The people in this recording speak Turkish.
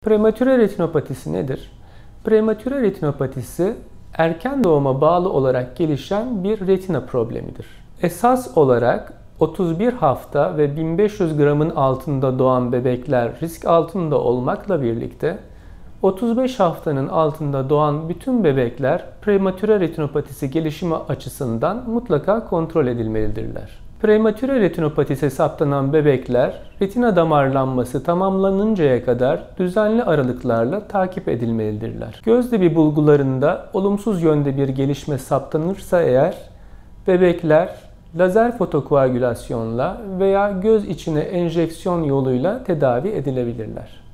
Prematüre retinopatisi nedir? Prematüre retinopatisi erken doğuma bağlı olarak gelişen bir retina problemidir. Esas olarak 31 hafta ve 1500 gramın altında doğan bebekler risk altında olmakla birlikte 35 haftanın altında doğan bütün bebekler prematüre retinopatisi gelişimi açısından mutlaka kontrol edilmelidirler. Prematüre retinopatisi saptanan bebekler retina damarlanması tamamlanıncaya kadar düzenli aralıklarla takip edilmelidirler. Göz dibi bulgularında olumsuz yönde bir gelişme saptanırsa eğer bebekler lazer fotokoagülasyonla veya göz içine enjeksiyon yoluyla tedavi edilebilirler.